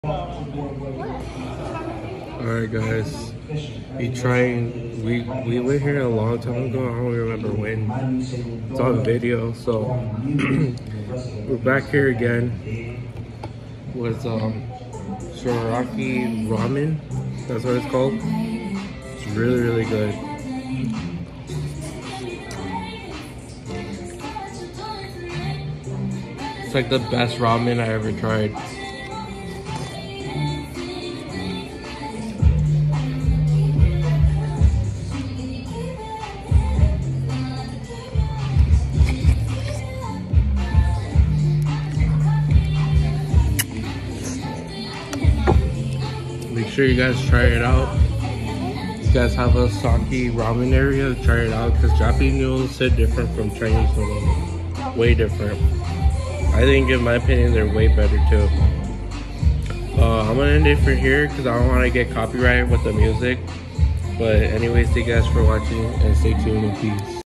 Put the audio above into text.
Alright guys, we went here a long time ago. I don't remember when. It's on video, so we're back here again with Shiraki ramen. That's what it's called. It's really good. It's like the best ramen I ever tried. Make sure you guys try it out. If you guys have a sake ramen area, try it out, because Japanese noodles sit different from Chinese noodles. Way different. I think, in my opinion, they're way better too. I'm gonna end it for here because I don't want to get copyrighted with the music. But anyways, thank you guys for watching and stay tuned and peace.